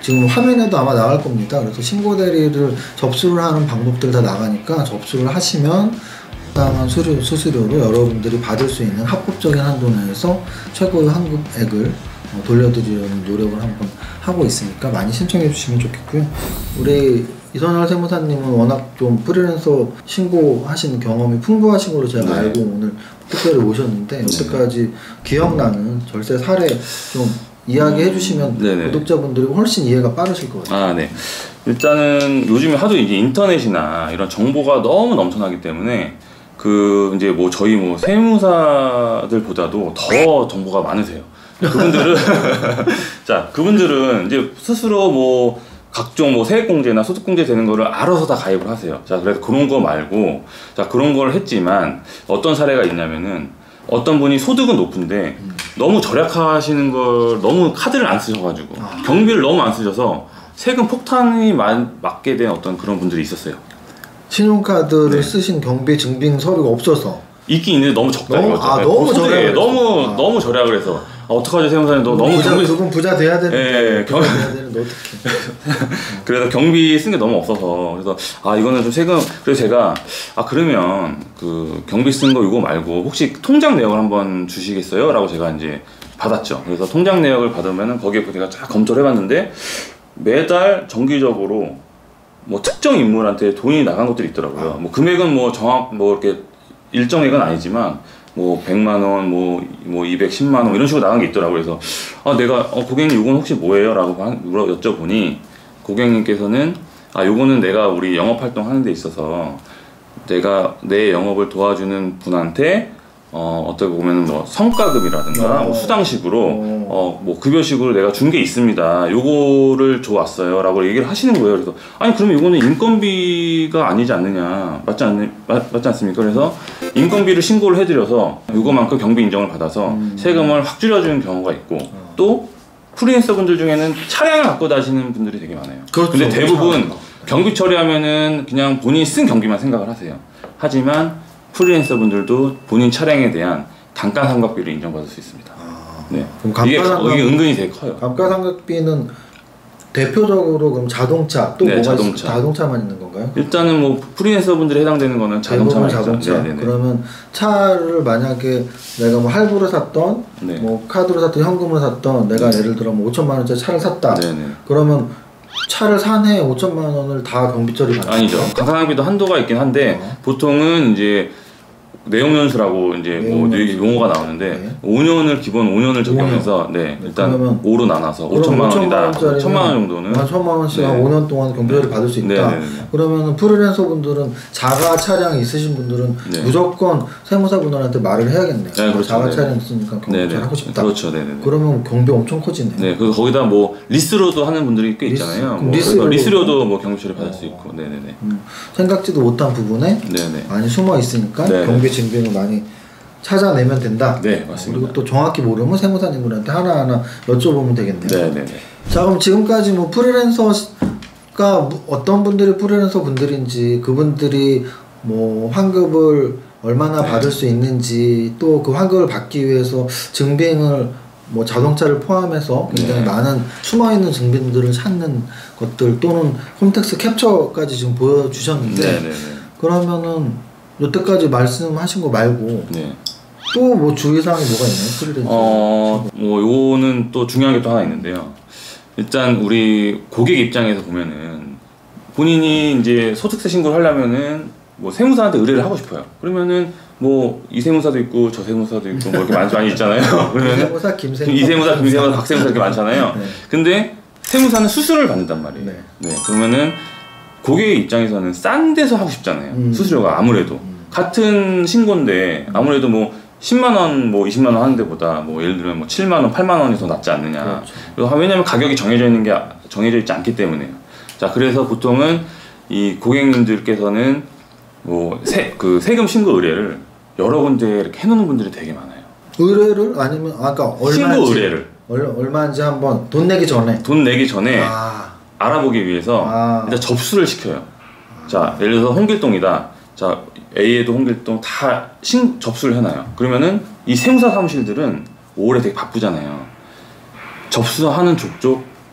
지금 화면에도 아마 나갈 겁니다. 그래서 신고 대리를 접수를 하는 방법들 다 나가니까 접수를 하시면 적당한 수수료로 여러분들이 받을 수 있는 합법적인 한도 내에서 최고의 환급액을 돌려드리려는 노력을 한번 하고 있으니까 많이 신청해 주시면 좋겠고요. 우리 이선열 세무사님은 워낙 좀 프리랜서 신고하시는 경험이 풍부하신 걸로 제가 네. 알고 오늘 특별히 오셨는데 여태까지 기억나는 절세 사례 좀 이야기해 주시면 네네. 구독자분들이 훨씬 이해가 빠르실 것 같아요. 아, 네. 일단은 요즘에 하도 이제 인터넷이나 이런 정보가 너무 넘쳐나기 때문에 이제 뭐 저희 뭐 세무사들보다도 더 정보가 많으세요. 그분들은 자, 그분들은 이제 스스로 뭐 각종 뭐 세액공제나 소득공제 되는 거를 알아서 다 가입을 하세요. 자, 그래서 그런 거 말고, 자, 그런 걸 했지만 어떤 사례가 있냐면은 어떤 분이 소득은 높은데 너무 절약하시는 걸 너무 카드를 안 쓰셔가지고 경비를 너무 안 쓰셔서 세금 폭탄이 맞게 된 어떤 그런 분들이 있었어요. 신용카드를 네. 쓰신 경비 증빙 서류가 없어서 있긴 있는데 너무 적다 이거죠. 너무 저렴해. 너무 절약을 해서 어떡하지 세무사님 너무 그분 부자 돼야 되는데 예, 부자 돼야 되는데 어떡해. 그래서 경비 쓴 게 너무 없어서 그래서 이거는 좀 세금 그래서 제가 그러면 그 경비 쓴 거 이거 말고 혹시 통장 내역을 한번 주시겠어요? 라고 제가 이제 받았죠. 그래서 통장 내역을 받으면은 거기에 제가 쫙 검토를 해봤는데 매달 정기적으로 뭐 특정 인물한테 돈이 나간 것들이 있더라고요. 뭐 금액은 뭐 이렇게 일정액은 아니지만 뭐 100만원, 뭐 210만원 이런 식으로 나간 게 있더라고요. 그래서 내가 고객님 이건 혹시 뭐예요? 라고 여쭤보니 고객님께서는 요거는 내가 우리 영업활동 하는 데 있어서 내가 내 영업을 도와주는 분한테 어떻게 보면 뭐 성과급이라든가 뭐 수당식으로 뭐 급여식으로 내가 준 게 있습니다. 요거를 줘왔어요. 라고 얘기를 하시는 거예요. 그래서 아니 그러면 요거는 인건비가 아니지 않느냐 맞지 않습니까? 그래서 인건비를 신고를 해드려서 요거만큼 경비 인정을 받아서 세금을 확 줄여주는 경우가 있고 또 프리랜서 분들 중에는 차량을 갖고 다니시는 분들이 되게 많아요. 그렇죠. 근데 대부분 경비 처리하면은 그냥 본인이 쓴 경비만 생각을 하세요. 하지만 프리랜서 분들도 본인 차량에 대한 감가상각비를 인정받을 수 있습니다. 네. 그럼 이게 은근히 되게 커요. 감가상각비는 대표적으로 그럼 자동차 또 네, 뭐가 자동차. 자동차만 있는 건가요? 일단은 뭐 프리랜서 분들이 해당되는 거는 자동차만 있죠. 자동차. 그러면 차를 만약에 내가 뭐 할부로 샀던 네. 뭐 카드로 샀던 현금으로 샀던 내가 예를 들어 뭐 5천만 원짜리 차를 샀다. 네네. 그러면 차를 산 해에 5천만 원을 다 경비 처리 받는 아니죠. 감가상각비도 한도가 있긴 한데 보통은 이제 내용연수라고 이제 뭐 용어가 나오는데 5년을 기본 5년을 적용해서 일단 5로 나눠서 5천만 원이다. 1,000만 원 정도는 한 1,000만 원씩 한 5년 동안 경비를 받을 수 있다. 그러면은 프리랜서 분들은 자가 차량이 있으신 분들은 무조건 세무사 분들한테 말을 해야겠네요. 네, 그렇죠. 자가 차량 있으니까 경비 하고 싶다. 그렇죠. 그러면 경비 엄청 커지네. 네, 그래서 거기다 뭐 리스로도 하는 분들이 꽤 있잖아요. 리스료도 뭐 경비 처리 받을 수 있고. 네네네. 생각지도 못한 부분에 많이 숨어 있으니까 경비 증빙을 많이 찾아내면 된다. 네, 맞습니다. 그리고 또 정확히 모르면 세무사님들한테 하나하나 여쭤보면 되겠네요. 네네네. 자, 그럼 지금까지 뭐 프리랜서가 어떤 분들이 프리랜서 분들인지 그분들이 뭐 환급을 얼마나 받을 수 있는지 또 그 환급을 받기 위해서 증빙을 뭐 자동차를 포함해서 굉장히 많은 숨어있는 증빙들을 찾는 것들 또는 홈택스 캡처까지 지금 보여주셨는데 그러면은 여태까지 말씀하신 거 말고 또 뭐 주의사항이 뭐가 있나요? 프리랜서 뭐 요거는 또 중요한 게 또 하나 있는데요. 일단 우리 고객 입장에서 보면은 본인이 이제 소득세 신고를 하려면은 뭐 세무사한테 의뢰를 하고 싶어요. 그러면은 뭐 이 세무사도 있고 저 세무사도 있고 뭐 이렇게 많이 있잖아요. 그러면 이세무사, 김세무사, 이세무사, 박세무사 이렇게 많잖아요. 근데 세무사는 수수료를 받는단 말이에요. 그러면은 고객의 입장에서는 싼 데서 하고 싶잖아요. 수수료가 아무래도 같은 신고인데 아무래도 뭐 10만원 뭐 20만원 하는 데보다 뭐 예를 들면 뭐 7만원 8만원이 더 낫지 않느냐. 그렇죠. 왜냐면 가격이 정해져 있지 않기 때문에요. 자, 그래서 보통은 이 고객님들께서는 뭐 세금 신고 의뢰를 여러 군데 이렇게 해놓는 분들이 되게 많아요. 의뢰를 아니면 아까 신고 의뢰를 얼마인지 한번 돈 내기 전에 알아보기 위해서 일단 접수를 시켜요. 자, 예를 들어서 홍길동이다. 자, A에도 홍길동 다 접수를 해놔요. 그러면은 이 세무사 사무실들은 올해 되게 바쁘잖아요. 접수하는 족족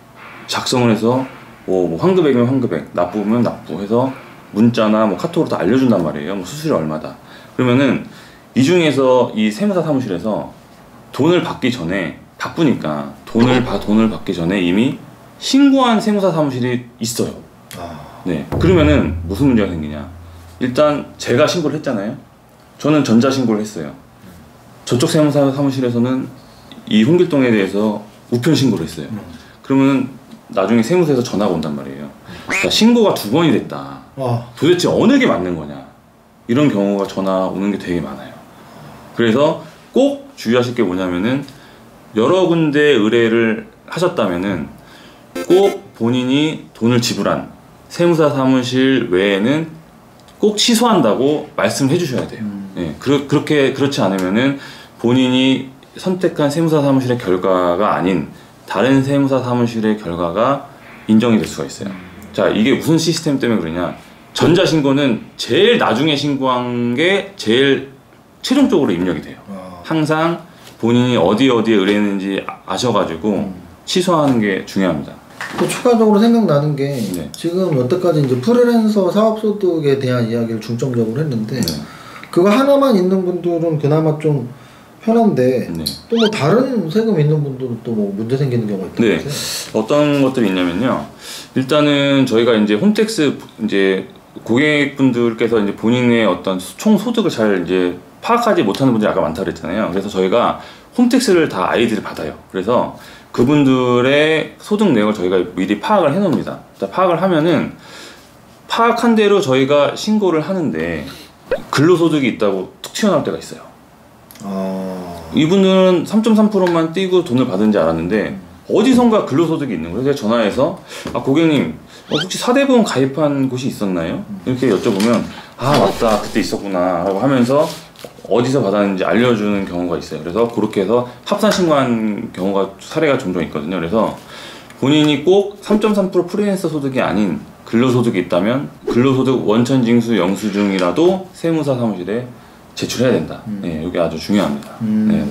작성을 해서 뭐 환급액이면 환급액, 납부면 납부 해서 문자나 뭐 카톡으로 다 알려준단 말이에요. 뭐 수수료 얼마다. 그러면은 이 중에서 이 세무사 사무실에서 돈을 받기 전에 바쁘니까 돈을 받기 전에 이미 신고한 세무사 사무실이 있어요. 네. 그러면은 무슨 문제가 생기냐? 일단 제가 신고를 했잖아요. 저는 전자신고를 했어요. 저쪽 세무사 사무실에서는 이 홍길동에 대해서 우편 신고를 했어요. 그러면 나중에 세무서에서 전화가 온단 말이에요. 그러니까 신고가 2번이 됐다. 도대체 어느 게 맞는 거냐? 이런 경우가 전화 오는 게 되게 많아요. 그래서 꼭 주의하실 게 뭐냐면은 여러 군데 의뢰를 하셨다면은 꼭 본인이 돈을 지불한 세무사 사무실 외에는 꼭 취소한다고 말씀해 주셔야 돼요. 네, 그렇지 않으면은 본인이 선택한 세무사 사무실의 결과가 아닌 다른 세무사 사무실의 결과가 인정이 될 수가 있어요. 자, 이게 무슨 시스템 때문에 그러냐? 전자신고는 제일 나중에 신고한 게 제일 최종적으로 입력이 돼요. 항상 본인이 어디에 의뢰했는지 아셔가지고 취소하는 게 중요합니다. 또 추가적으로 생각나는 게 네. 지금 여태까지 이제 프리랜서 사업소득에 대한 이야기를 중점적으로 했는데 그거 하나만 있는 분들은 그나마 좀 편한데 또 뭐 다른 세금 있는 분들은 또 뭐 문제 생기는 경우가 있다고 네. 어떤 것들이 있냐면요. 일단은 저희가 이제 홈택스 이제 고객분들께서 이제 본인의 어떤 총 소득을 잘 이제 파악하지 못하는 분들이 아까 많다고 그랬잖아요. 그래서 저희가 홈택스를 다 아이들을 받아요. 그래서 그분들의 소득 내역을 저희가 미리 파악을 해 놓습니다. 파악을 하면은 파악한 대로 저희가 신고를 하는데 근로소득이 있다고 툭 튀어나올 때가 있어요. 이분들은 3.3%만 띄고 돈을 받은지 알았는데 어디선가 근로소득이 있는 거예요. 그래서 전화해서 고객님 혹시 4대보험 가입한 곳이 있었나요? 이렇게 여쭤보면 맞다 그때 있었구나 라고 하면서 어디서 받았는지 알려주는 경우가 있어요. 그래서 그렇게 해서 합산 신고한 경우가 사례가 종종 있거든요. 그래서 본인이 꼭 3.3% 프리랜서 소득이 아닌 근로소득이 있다면 근로소득 원천징수 영수증이라도 세무사 사무실에 제출해야 된다. 네, 이게 아주 중요합니다. 네.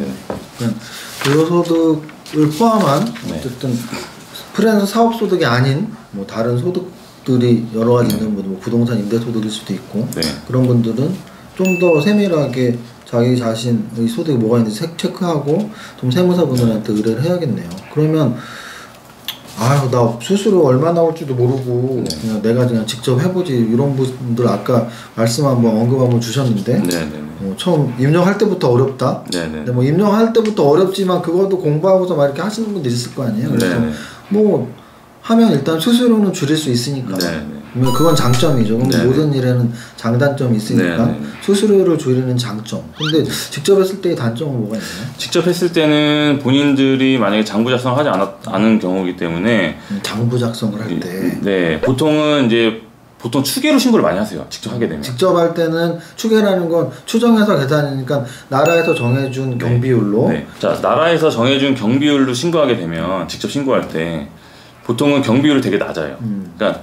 근로소득을 포함한 어쨌든 프리랜서 사업소득이 아닌 뭐 다른 소득들이 여러 가지 있는 분들, 뭐 부동산 임대소득일 수도 있고 그런 분들은 좀 더 세밀하게 자기 자신의 소득이 뭐가 있는지 체크하고 좀 세무사분들한테 의뢰를 해야겠네요. 그러면 나 수수료 얼마 나올지도 모르고 그냥 내가 그냥 직접 해보지 이런 분들 아까 말씀 한번 언급 한번 주셨는데 처음 입력할 때부터 어렵다. 근데 뭐 입력할 때부터 어렵지만 그것도 공부하고서 막 이렇게 하시는 분들 있을 거 아니에요. 그래서 뭐 하면 일단 수수료는 줄일 수 있으니까 그건 장점이죠. 모든 일에는 장단점이 있으니까 수수료를 줄이는 장점. 근데 직접 했을 때의 단점은 뭐가 있나요? 직접 했을 때는 본인들이 만약에 장부 작성을 하지 않은 경우이기 때문에 장부 작성을 할 때 보통은 이제 보통 추계로 신고를 많이 하세요. 직접 하게 되면. 직접 할 때는 추계라는 건 추정해서 계산이니까 나라에서 정해준 경비율로 자, 나라에서 정해준 경비율로 신고하게 되면 직접 신고할 때 보통은 경비율이 되게 낮아요. 그러니까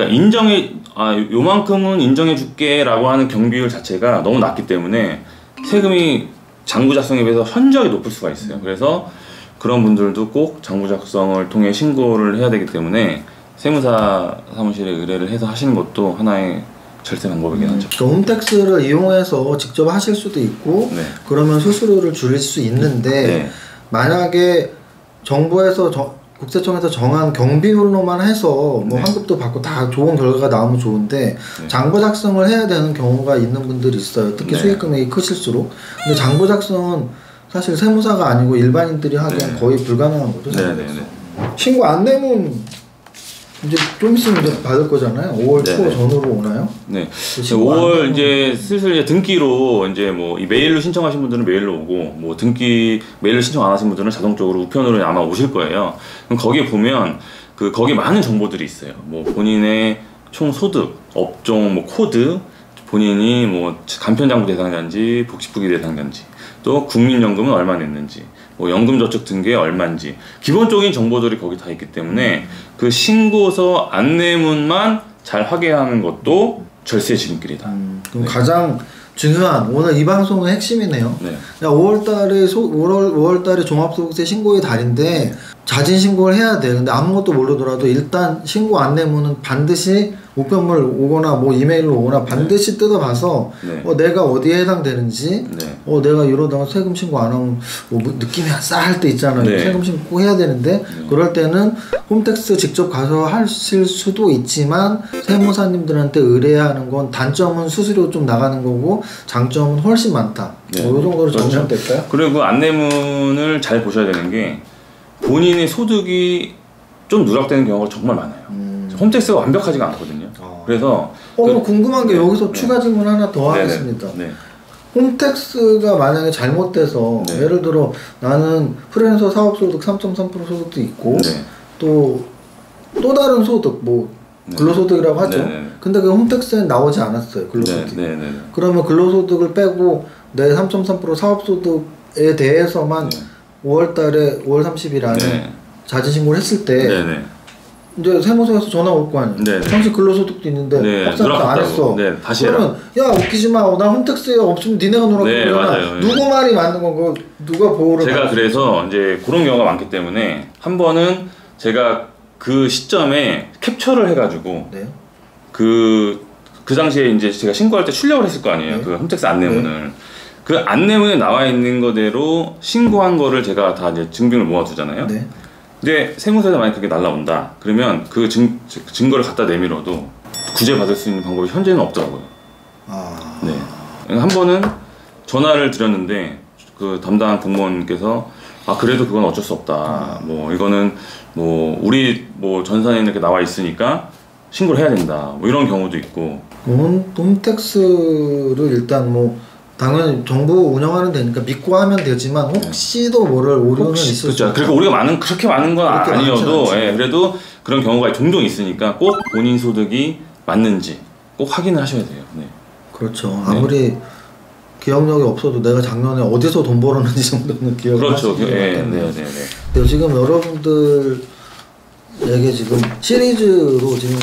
요만큼은 인정해 줄게라고 하는 경비율 자체가 너무 낮기 때문에 세금이 장부 작성에 비해서 현저하게 높을 수가 있어요. 그래서 그런 분들도 꼭 장부 작성을 통해 신고를 해야 되기 때문에 세무사 사무실에 의뢰를 해서 하시는 것도 하나의 절세 방법이긴 하죠. 그러니까 홈택스를 이용해서 직접 하실 수도 있고 그러면 수수료를 줄일 수 있는데 만약에 정부에서 국세청에서 정한 경비율로만 해서 뭐 환급도 받고 다 좋은 결과가 나오면 좋은데 장부 작성을 해야 되는 경우가 있는 분들이 있어요. 특히 수익 금액이 크실수록. 근데 장부 작성은 사실 세무사가 아니고 일반인들이 하기엔 거의 불가능한 거죠. 신고 안 내면 이제 좀 있으면 이제 받을 거잖아요. 5월 초 전후로 오나요? 5월 이제 슬슬 이제 등기로 이제 뭐 이 메일로 신청하신 분들은 메일로 오고 뭐 등기 메일로 신청 안 하신 분들은 자동적으로 우편으로 아마 오실 거예요. 그럼 거기에 보면 거기 많은 정보들이 있어요. 뭐 본인의 총 소득, 업종, 뭐 코드, 본인이 뭐 간편장부 대상자인지 복지부기 대상자인지 또 국민연금은 얼마 냈는지 뭐 연금저축 등기에 얼마인지 기본적인 정보들이 거기 다 있기 때문에 그 신고서 안내문만 잘 확인하는 것도 절세 지름길이다. 그럼 가장 중요한 오늘 이 방송의 핵심이네요. 5월달에 5월달에 종합소득세 신고의 달인데 자진 신고를 해야 돼. 근데 아무것도 모르더라도 일단 신고 안내문은 반드시 우편물 오거나 뭐 이메일로 오거나 반드시 뜯어봐서 내가 어디에 해당되는지 내가 이러다가 세금 신고 안 하면 뭐 느낌이 싸할 때 있잖아요. 세금 신고 꼭 해야 되는데 그럴 때는 홈택스 직접 가서 하실 수도 있지만 세무사님들한테 의뢰하는 건 단점은 수수료 좀 나가는 거고 장점은 훨씬 많다. 이 정도로 정리하면 될까요? 그리고 그 안내문을 잘 보셔야 되는 게 본인의 소득이 좀 누락되는 경우가 정말 많아요. 홈택스가 완벽하지가 않거든요. 그래서 궁금한 게 여기서 추가 질문 하나 더 하겠습니다. 홈택스가 만약에 잘못돼서 예를 들어 나는 프리랜서 사업소득 3.3% 소득도 있고 또 다른 소득 뭐 근로소득이라고 하죠. 근데 그 홈택스에 나오지 않았어요. 근로소득. 그러면 근로소득을 빼고 내 3.3% 사업소득에 대해서만 5월달에 5월 30일 안에 자진신고를 했을 때 이제 세무서에서 전화 올 거 아니에요. 당신 근로소득도 있는데 합산도 안 했어. 다시 그러면 야 웃기지 마. 나 홈택스에 없으면 니네가 놀아고 그러잖아. 누구 말이 맞는 건가? 누가 보호를 제가 그래서 이제 그런 경우가 많기 때문에 한 번은 제가 그 시점에 캡처를 해가지고 그 당시에 이제 제가 신고할 때 출력을 했을 거 아니에요. 그 홈택스 안내문을. 그 안내문에 나와 있는 거대로 신고한 거를 제가 다 이제 증빙을 모아두잖아요. 근데 세무서에서 만약 그게 날라온다. 그러면 그 증거를 갖다 내밀어도 구제 받을 수 있는 방법이 현재는 없더라고요. 한 번은 전화를 드렸는데 그 담당 공무원께서 그래도 그건 어쩔 수 없다. 뭐 이거는 뭐 우리 뭐 전산에 이렇게 나와 있으니까 신고를 해야 된다. 뭐 이런 경우도 있고. 홈택스를 일단 뭐 당연히 정부 운영하는 데니까 믿고 하면 되지만 혹시도 모를 오류는 있을 수 있죠. 그리고 우리가 그렇게 많은 건 아니어도 그래도 그런 경우가 종종 있으니까 꼭 본인 소득이 맞는지 꼭 확인을 하셔야 돼요. 그렇죠. 아무리 기억력이 없어도 내가 작년에 어디서 돈 벌었는지 정도는 기억을 하시기 때문에 지금 여러분들에게 지금 시리즈로 지금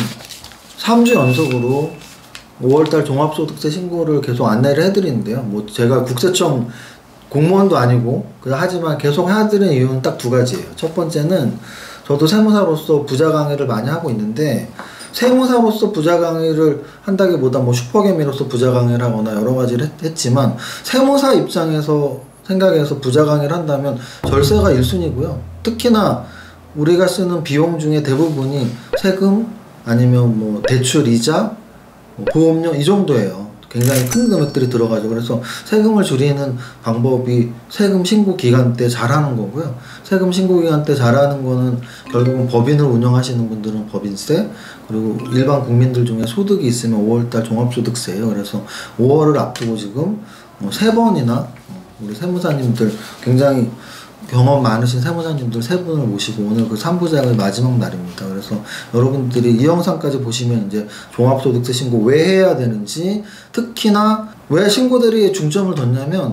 3주 연속으로 5월달 종합소득세 신고를 계속 안내를 해드리는데요. 뭐 제가 국세청 공무원도 아니고 하지만 계속 해드리는 이유는 딱 두 가지예요. 첫 번째는 저도 세무사로서 부자 강의를 많이 하고 있는데 세무사로서 부자 강의를 한다기보다 뭐 슈퍼개미로서 부자 강의를 하거나 여러 가지를 했지만 세무사 입장에서 생각해서 부자 강의를 한다면 절세가 1순위고요. 특히나 우리가 쓰는 비용 중에 대부분이 세금 아니면 뭐 대출 이자 보험료 이 정도예요. 굉장히 큰 금액들이 들어가죠. 그래서 세금을 줄이는 방법이 세금 신고 기간 때 잘하는 거고요. 세금 신고 기간 때 잘하는 거는 결국은 법인을 운영하시는 분들은 법인세, 그리고 일반 국민들 중에 소득이 있으면 5월달 종합소득세예요. 그래서 5월을 앞두고 지금 3번이나 우리 세무사님들 굉장히 경험 많으신 세무사님들 3분을 모시고 오늘 그 3부작의 마지막 날입니다. 그래서 여러분들이 이 영상까지 보시면 이제 종합소득세 신고 왜 해야 되는지, 특히나 왜 신고 대리에 중점을 뒀냐면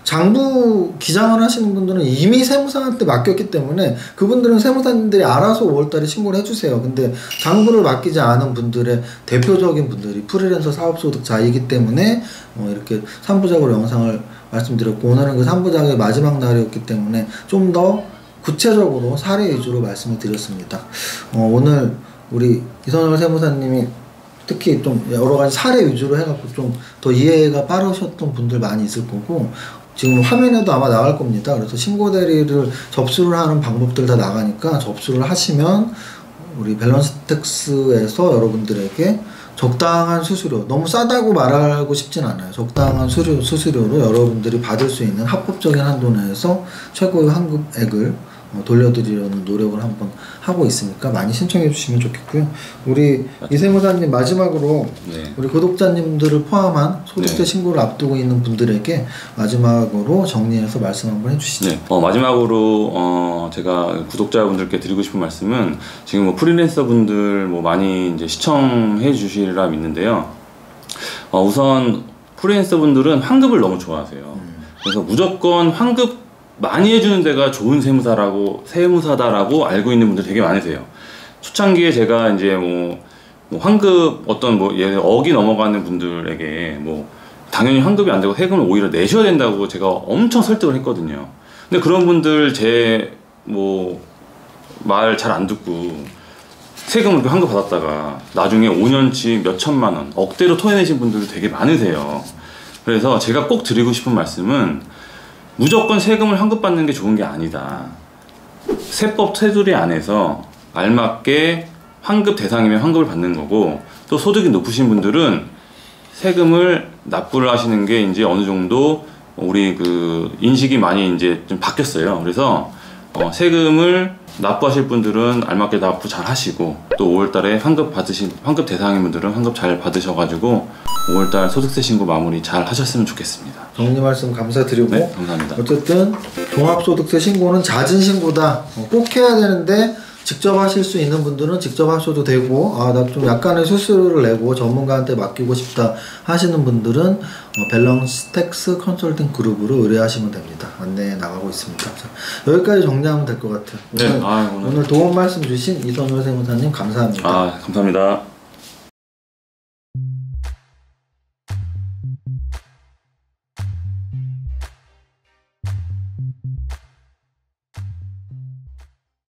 장부 기장을 하시는 분들은 이미 세무사한테 맡겼기 때문에 그분들은 세무사님들이 알아서 5월달에 신고를 해주세요. 근데 장부를 맡기지 않은 분들의 대표적인 분들이 프리랜서 사업소득자이기 때문에 이렇게 3부작으로 영상을 말씀드렸고, 오늘은 그 3부작의 마지막 날이었기 때문에 좀 더 구체적으로 사례 위주로 말씀을 드렸습니다. 오늘 우리 이선월 세무사님이 특히 좀 여러 가지 사례 위주로 해갖고 좀 더 이해가 빠르셨던 분들 많이 있을 거고, 지금 화면에도 아마 나갈 겁니다. 그래서 신고 대리를 접수를 하는 방법들 다 나가니까 접수를 하시면 우리 밸런스 텍스에서 여러분들에게 적당한 수수료, 너무 싸다고 말하고 싶진 않아요. 적당한 수수료로 여러분들이 받을 수 있는 합법적인 한도 내에서 최고의 환급액을 돌려드리려는 노력을 한번 하고 있으니까 많이 신청해 주시면 좋겠고요. 우리 이세무사님 마지막으로 우리 구독자님들을 포함한 소득세 신고를 앞두고 있는 분들에게 마지막으로 정리해서 말씀 한번 해주시죠. 마지막으로 제가 구독자분들께 드리고 싶은 말씀은, 지금 뭐 프리랜서 분들 뭐 많이 이제 시청해 주시리라 믿는데요. 우선 프리랜서 분들은 환급을 너무 좋아하세요. 그래서 무조건 환급 많이 해주는 데가 좋은 세무사다라고 알고 있는 분들 되게 많으세요. 초창기에 제가 이제 뭐 환급 어떤 억이 넘어가는 분들에게 당연히 환급이 안 되고 세금을 오히려 내셔야 된다고 제가 엄청 설득을 했거든요. 근데 그런 분들 말 잘 안 듣고 세금을 이렇게 환급 받았다가 나중에 5년치 몇 천만 원 억대로 토해내신 분들도 되게 많으세요. 그래서 제가 꼭 드리고 싶은 말씀은 무조건 세금을 환급받는 게 좋은 게 아니다. 세법 테두리 안에서 알맞게 환급 대상이면 환급을 받는 거고, 또 소득이 높으신 분들은 세금을 납부를 하시는 게 이제 어느 정도 우리 그 인식이 많이 이제 좀 바뀌었어요. 그래서 세금을 납부하실 분들은 알맞게 납부 잘 하시고, 또 5월달에 환급 대상인 분들은 환급 잘 받으셔가지고 5월달 소득세 신고 마무리 잘 하셨으면 좋겠습니다. 정리 말씀 감사드리고, 네, 감사합니다. 어쨌든 종합소득세 신고는 잦은 신고다. 꼭 해야 되는데 직접 하실 수 있는 분들은 직접 하셔도 되고, 아, 나 좀 약간의 수수료를 내고 전문가한테 맡기고 싶다 하시는 분들은 밸런스 텍스 컨설팅 그룹으로 의뢰하시면 됩니다. 안내 나가고 있습니다. 자, 여기까지 정리하면 될 것 같아요. 네, 오늘 도움 말씀 주신 이선호 세무사님 감사합니다. 감사합니다.